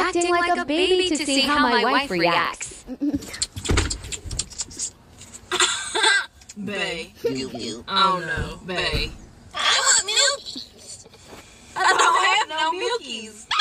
acting like a baby to see how my wife reacts. Bae. Oh no, Bae. I want milk. I don't have no milkies.